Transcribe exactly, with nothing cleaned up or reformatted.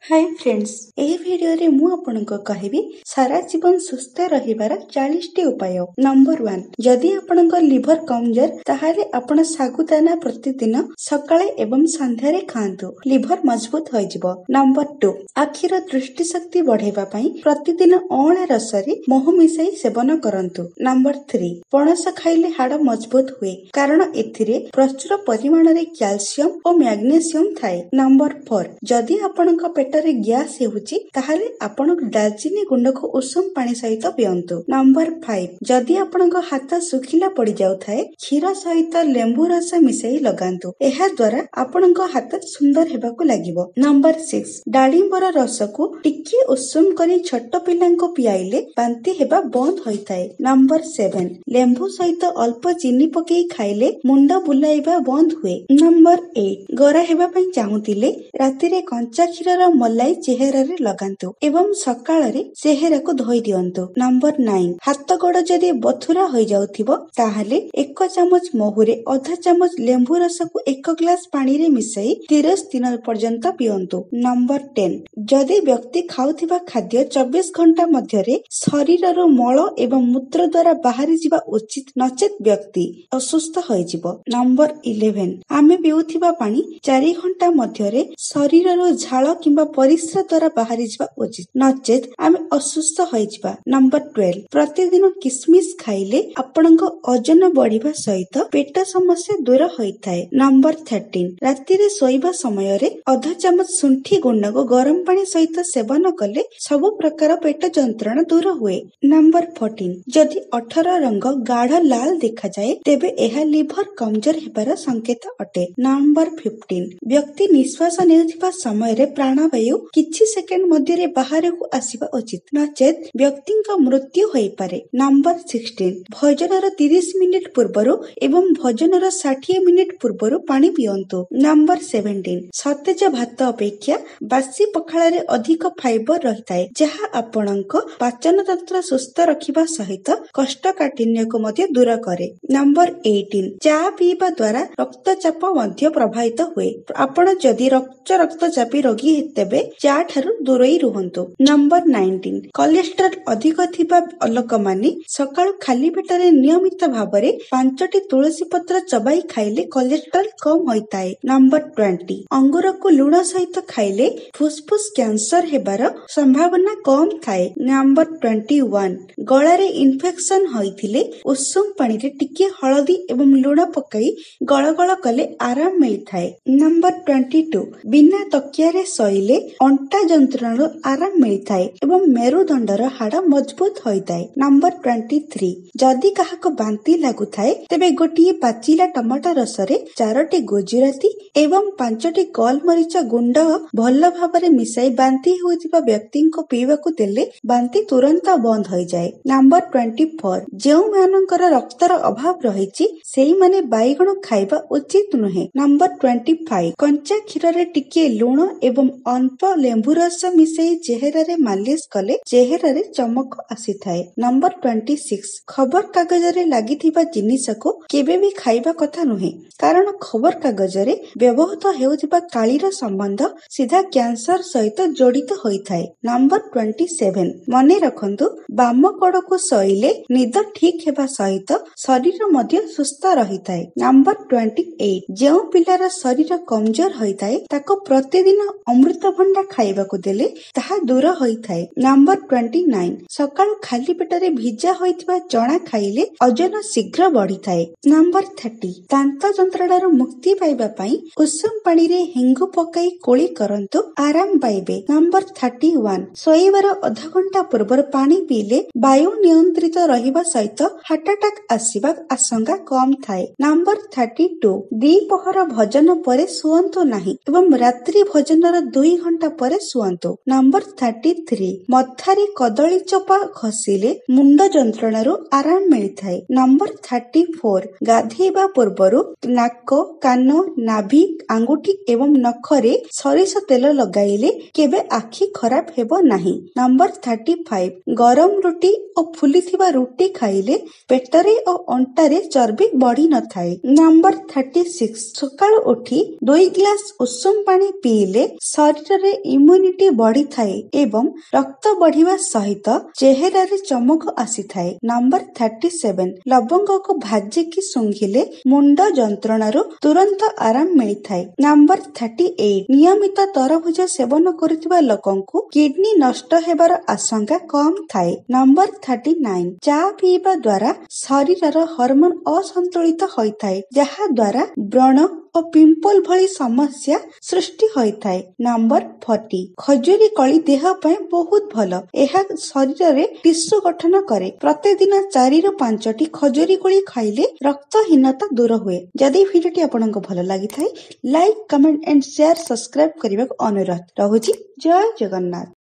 Hi friends, ଏହି ଭିଡିଓରେ ମୁଁ ଆପଣଙ୍କୁ କହିବି ସାରା ଜୀବନ ସୁସ୍ଥ ରହିବାର ଚାଳିଶ ଟି ଉପାୟ। ନମ୍ବର ୱାନ୍, ଯଦି ଆପଣଙ୍କ ଲିଭର କମଜୋର ତାହେଲେ ଆପଣ ଶାଗୁଦାନା ପ୍ରତିଦିନ ସକାଳେ ଏବଂ ସନ୍ଧ୍ୟାରେ ଖାଆନ୍ତୁ, ଲିଭର ମଜବୁତ ହୋଇଯିବ। ନମ୍ବର ଟୁ, ଆଖିର ଦୃଷ୍ଟି ଶକ୍ତି ବଢାଇବା ପାଇଁ ପ୍ରତିଦିନ ଅଁଳା ରସରେ ମହୁ ମିଶାଇ ସେବନ କରନ୍ତୁ। ନମ୍ବର ଥ୍ରୀ, ପଣସ ଖାଇଲେ ହାଡ଼ ମଜବୁତ ହୁଏ କାରଣ ଏଥିରେ ପ୍ରଚୁର ପରିମାଣରେ କ୍ୟାଲସିୟମ ଓ ମ୍ୟାଗ୍ନେସିୟମ ଥାଏ। ନମ୍ବର ଫୋର, ଯଦି ଆପଣଙ୍କ ପେଟ ଗ୍ୟାସ ହେଉଛି ତାହେଲେ ଆପଣ ଡାଲଚିନି ଗୁଣ୍ଡକୁ ଉଷୁମ ପାଣି ସହିତ ପିଅନ୍ତୁ। ନମ୍ବର ଫାଇଭ, ଯଦି ଆପଣଙ୍କ ହାତ ଶୁଖିଲା ପଡିଯାଉଥାଏ କ୍ଷୀର ସହିତ ଲେମ୍ବୁ ରସ ମିଶାଇ ଲଗାନ୍ତୁ, ଏହା ଦ୍ୱାରା ଆପଣଙ୍କ ହାତ ସୁନ୍ଦର ହେବାକୁ ଲାଗିବ। ନମ୍ବର ସିକ୍ସ, ଡାଳିମ୍ବର ରସକୁ ଟିକେ ଉଷୁମ କରି ଛୋଟ ପିଲାଙ୍କୁ ପିଆଇଲେ ବାନ୍ତି ହେବା ବନ୍ଦ ହୋଇଥାଏ। ନମ୍ବର ସେଭେନ, ଲେମ୍ବୁ ସହିତ ଅଳ୍ପ ଚିନି ପକେଇ ଖାଇଲେ ମୁଣ୍ଡ ବୁଲାଇବା ବନ୍ଦ ହୁଏ। ନମ୍ବର ଏଇଟ, ଗୋରା ହେବା ପାଇଁ ଚାହୁଁଥିଲେ ରାତିରେ କଞ୍ଚା କ୍ଷୀରର ମଲାଇ ଚେହେରାରେ ଲଗାନ୍ତୁ ଏବଂ ସକାଳରେ ଚେହେରାକୁ ଧୋଇ ଦିଅନ୍ତୁ। ନମ୍ବର ନାଇନ, ହାତ ଗୋଡ ଯଦି ବଥୁରା ହୋଇଯାଉଥିବ ତାହେଲେ ଏକ ଚାମଚ ମହୁରେ ଅଧା ଚାମଚ ଲେମ୍ବୁ ରସକୁ ଏକ ଗ୍ଲାସ ପାଣିରେ ମିଶାଇ ତିରିଶ ଦିନ ପର୍ଯ୍ୟନ୍ତ ପିଅନ୍ତୁ। ନମ୍ବର ଟେନ, ଯଦି ବ୍ୟକ୍ତି ଖାଉଥିବା ଖାଦ୍ୟ ଚବିଶ ଘଣ୍ଟା ମଧ୍ୟରେ ଶରୀରରୁ ମଳ ଏବଂ ମୂତ୍ର ଦ୍ୱାରା ବାହାରି ଯିବା ଉଚିତ, ନଚେତ ବ୍ୟକ୍ତି ଅସୁସ୍ଥ ହୋଇଯିବ। ନମ୍ବର ଇଲେଭେନ, ଆମେ ପିଉଥିବା ପାଣି ଚାରି ଘଣ୍ଟା ମଧ୍ୟରେ ଶରୀରରୁ ଝାଳ କିମ୍ବା ପରିସ୍ରା ଦ୍ୱାରା ବାହାରି ଯିବା ଉଚିତ, ନଚେତ ଆମେ ଅସୁସ୍ଥ ହୋଇଯିବା। ନମ୍ବର ଟୁଏଲଭ, ପ୍ରତିଦିନ କିସମିସ ଖାଇଲେ ଆପଣଙ୍କ ଓଜନ ବଢିବା ସହିତ ପେଟ ସମସ୍ୟା ଦୂର ହୋଇଥାଏ। ନମ୍ବର ଥର୍ଟିନ, ରାତିରେ ଶୋଇବା ସମୟରେ ଅଧା ଚାମଚ ଶୁଣ୍ଠି ଗୁଣ୍ଡକୁ ଗରମ ପାଣି ସହିତ ସେବନ କଲେ ସବୁ ପ୍ରକାର ପେଟ ଯନ୍ତ୍ରଣା ଦୂର ହୁଏ। ନମ୍ବର ଫୋର୍ଟିନ, ଯଦି ଓଠର ରଙ୍ଗ ଗାଢ ଲାଲ ଦେଖାଯାଏ ତେବେ ଏହା ଲିଭର କମଜୋର ହେବାର ସଂକେତ ଅଟେ। ନମ୍ବର ଫିଫଟିନ, ବ୍ୟକ୍ତି ନିଶ୍ୱାସ ନେଉଥିବା ସମୟରେ ପ୍ରାଣବାୟୁ କିଛି ସେକେଣ୍ଡ ମଧ୍ୟରେ ବାହାରକୁ ଆସିବା ଉଚିତ, ନଚେତ ବ୍ୟକ୍ତିଙ୍କ ମୃତ୍ୟୁ ହୋଇପାରେ। ନମ୍ବର ସିକ୍ସଟିନ, ଭୋଜନର ତିରିଶ ମିନିଟ ପୂର୍ବରୁ ଏବଂ ଭୋଜନର ଷାଠିଏ ମିନିଟ ପୂର୍ବରୁ ପାଣି ପିଅନ୍ତୁ। ନମ୍ବର ସେଭେଣ୍ଟିନ, ସତେଜ ଭାତ ଅପେକ୍ଷା ବାସି ପଖାଳରେ ଅଧିକ ଫାଇବର ରହିଥାଏ ଯାହା ଆପଣଙ୍କ ପାଚନ ତନ୍ତ୍ର ସୁସ୍ଥ ରଖିବା ସହିତ କୋଷ୍ଠକାଠିନ୍ୟକୁ ମଧ୍ୟ ଦୂର କରେ। ନମ୍ବର ଏଇଟିନ, ଚା ପିଇବା ଦ୍ୱାରା ରକ୍ତଚାପ ମଧ୍ୟ ପ୍ରଭାବିତ ହୁଏ। ଆପଣ ଯଦି ଉଚ୍ଚ ରକ୍ତଚାପୀ ରୋଗୀ ତେବେ ଚା ଠାରୁ ଦୂରେଇ ରୁହନ୍ତୁ। ନମ୍ବର ନାଇନଟିନ, କୋଲେଷ୍ଟ୍ରଲ ଅଧିକ ଥିବା ଲୋକମାନେ ସକାଳୁ ଖାଲି ପେଟରେ ନିୟମିତ ଭାବରେ ପାଞ୍ଚଟି ତୁଳସୀ ପତ୍ର ଚବାଇ ଖାଇଲେ କୋଲେଷ୍ଟ୍ରଲ କମ ହୋଇଥାଏ। ନମ୍ବର ଟ୍ୱେଣ୍ଟି, ଅଙ୍ଗୁରକୁ ଲୁଣ ସହିତ ଖାଇଲେ ଫୁସଫୁସ କ୍ୟାନ୍ସର ହେବାର ସମ୍ଭାବନା କମ ଥାଏ। ନମ୍ବର ଟ୍ୱେଣ୍ଟି ୱାନ, ଗଳାରେ ଇନଫେକ୍ସନ ହୋଇଥିଲେ ଉଷୁମ ପାଣିରେ ଟିକେ ହଳଦୀ ଏବଂ ଲୁଣ ପକାଇ ଗଳଗଳ କଲେ ଆରାମ ମିଳିଥାଏ। ନମ୍ବର ଟ୍ୱେଣ୍ଟି ଟୁ, ବିନା ତକିଆରେ ଶୋଇଲେ ଅଣ୍ଟା ଯନ୍ତ୍ରଣାରୁ ଆରାମ ମିଳିଥାଏ ଏବଂ ମେରୁଦଣ୍ଡର ହାଡ଼ ମଜବୁତ ହୋଇଥାଏ। ନମ୍ବର ଟ୍ୱେଣ୍ଟି ଥ୍ରୀ, ଯଦି କାହାକୁ ବାନ୍ତି ଲାଗୁଥାଏ ତେବେ ଗୋଟିଏ ପାଚିଲା ଟମାଟୋ ରସରେ ଚାରୋଟି ଗୁଜୁରାତି ଏବଂ ପାଞ୍ଚଟି ଗୋଲମରିଚ ଗୁଣ୍ଡ ଭଲ ଭାବରେ ମିଶାଇ ବାନ୍ତି ହେଉଥିବା ବ୍ୟକ୍ତିଙ୍କୁ ପିଇବାକୁ ଦେଲେ ବାନ୍ତି ତୁରନ୍ତ ବନ୍ଦ ହୋଇଯାଏ। ନମ୍ବର ଟ୍ୱେଣ୍ଟି ଫୋର, ଯେଉଁମାନଙ୍କର ରକ୍ତର ଅଭାବ ରହିଛି ସେଇମାନେ ବାଇଗଣ ଖାଇବା ଉଚିତ ନୁହେଁ। ନମ୍ବର ଟ୍ୱେଣ୍ଟି ଫାଇଭ, କଞ୍ଚା କ୍ଷୀରରେ ଟିକେ ଲୁଣ ଏବଂ ଅଳ୍ପ ଲେମ୍ବୁ ରସ ମିଶାଇ ଚେହେରାରେ ମାଲିସ କଲେ ଚେହେରାରେ ଚମକ ଆସିଥାଏ। ନମ୍ବର ଟ୍ୱେଣ୍ଟି ସିକ୍ସ, ଖବର କାଗଜରେ ଲାଗିଥିବା ଜିନିଷକୁ କେବେ ବି ଖାଇବା କଥା ନୁହେଁ କାରଣ ଖବର କାଗଜରେ ବ୍ୟବହୃତ ହେଉଥିବା କାଳିର ସମ୍ବନ୍ଧ ସିଧା କ୍ୟାନ୍ସର ସହିତ ଜଡିତ ହୋଇଥାଏ। ନମ୍ବର ଟ୍ୱେଣ୍ଟି ସେଭେନ, ମନେ ରଖନ୍ତୁ ବାମ କଡ଼କୁ ଶୋଇଲେ ନିଦ ଠିକ ହେବା ସହିତ ଶରୀର ମଧ୍ୟ ସୁସ୍ଥ ରହିଥାଏ। ନମ୍ବର ଟ୍ୱେଣ୍ଟି ଏଇଟ, ଯେଉଁ ପିଲାର ଶରୀର କମଜୋର ହୋଇଥାଏ ତାକୁ ପ୍ରତିଦିନ ଅମୃତଭଣ୍ଡା ଖାଇବାକୁ ଦେଲେ ତାହା ଦୂର ହୋଇଥାଏ। ନମ୍ବର ଟ୍ୱେଣ୍ଟି ନାଇନ, ସକାଳୁ ଖାଲି ପେଟରେ ଭିଜା ହୋଇଥିବା ଚଣା ଖାଇଲେ ଓଜନ ଶୀଘ୍ର ବଢିଥାଏ। ନମ୍ବର ଥାର୍ଟି, ଦାନ୍ତ ଯନ୍ତ୍ରଣାରୁ ମୁକ୍ତି ପାଇବା ପାଇଁ ଉଷୁମ ପାଣିରେ ହେଙ୍ଗୁ ପକାଇ କୋଳି କରନ୍ତୁ, ଆରାମ ପାଇବେ। ନମ୍ବର ଥାର୍ଟି ୱାନ, ଶୋଇବାର ଅଧଘଣ୍ଟା ପୂର୍ବରୁ ପାଣି ପିଇଲେ ବାୟୁ ନିୟନ୍ତ୍ରିତ ରହିବା ସହିତ ହାର୍ଟ ଆଟାକ ଆସିବା ଆଶଙ୍କା କମ ଥାଏ। ନମ୍ବର ଥାର୍ଟି ଟୁ, ଦ୍ୱିପହର ଭୋଜନ ପରେ ଶୁଅନ୍ତୁ ନାହିଁ ଏବଂ ରାତ୍ରି ଭୋଜନର ଦୁଇ ଘଣ୍ଟା ପରେ ଶୁଅନ୍ତୁ। ନମ୍ବର ଥାର୍ଟି ଥ୍ରୀ, ମଥାରେ କଦଳୀ ଚୋପା ଘଷିଲେ ମୁଣ୍ଡ ଯନ୍ତ୍ରଣାରୁ ଆରାମ ମିଳିଥାଏ। ନମ୍ବର ଥାର୍ଟି ଫୋର, ଗାଧେଇବା ପୂର୍ବରୁ ନାକ, କାନ, ନାଭି, ଆଙ୍ଗୁଠି ଏବଂ ନଖରେ ସୋରିଷ ତେଲ ଲଗାଇଲେ କେବେ ଆଖି ଖରାପ ହେବ ନାହିଁ। ନମ୍ବର ଥାର୍ଟି ଫାଇଭ, ଗରମ ରୁଟି ଓ ଫୁଲିଥିବା ରୁଟି ଖାଇଲେ ପେଟରେ ଓ ଅଣ୍ଟାରେ ଚର୍ବି ବଢି ନଥାଏ। ନମ୍ବର ଥାର୍ଟି ସିକ୍ସ, ସକାଳୁ ଉଠି ଦୁଇ ଗ୍ଲାସ ଉଷୁମ ପାଣି ପିଇଲେ ଶରୀର ଶରୀରରେ ଇମ୍ୟୁନିଟି ବଢିଥାଏ ଏବଂ ରକ୍ତ ବଢିବା ସହିତ ଚେହେରାରେ ଚମକ ଆସିଥାଏ। ନମ୍ବର ଥାର୍ଟି ସେଭେନ ଲବଙ୍ଗକୁ ଭାଜିକି ଶୁଙ୍ଘିଲେ ମୁଣ୍ଡ ଯନ୍ତ୍ରଣାରୁ ତୁରନ୍ତ ଆରାମ ମିଳିଥାଏ। ନମ୍ବର ଥାର୍ଟି ଏଇଟ ନିୟମିତ ତରଭୁଜ ସେବନ କରୁଥିବା ଲୋକଙ୍କୁ କିଡନୀ ନଷ୍ଟ ହେବାର ଆଶଙ୍କା କମ ଥାଏ। ନମ୍ବର ଥାର୍ଟି ନାଇନ ଚା ପିଇବା ଦ୍ୱାରା ଶରୀରର ହରମୋନ ଅସନ୍ତୁଳିତ ହୋଇଥାଏ, ଯାହା ଦ୍ୱାରା ବ୍ରଣ ଓ ପିମ୍ପଲ ଭଳି ସମସ୍ୟା ସୃଷ୍ଟି ହୋଇଥାଏ। ନମ୍ବର ଫର୍ଟି ଖଜୁରୀ କୋଳି ଦେହ ପାଇଁ ବହୁତ ଭଲ। ଏହା ଶରୀରରେ ଟିସୁ ଗଠନ କରେ। ପ୍ରତିଦିନ ଚାରିରୁ ପାଞ୍ଚଟି ଖଜୁରୀ କୋଳି ଖାଇଲେ ରକ୍ତହୀନତା ଦୂର ହୁଏ। ଯଦି ଭିଡିଓଟି ଆପଣଙ୍କୁ ଭଲ ଲାଗିଥାଏ like, comment and share, subscribe କରିବାକୁ ଅନୁରୋଧ ରହୁଛି। ଜୟ ଜଗନ୍ନାଥ।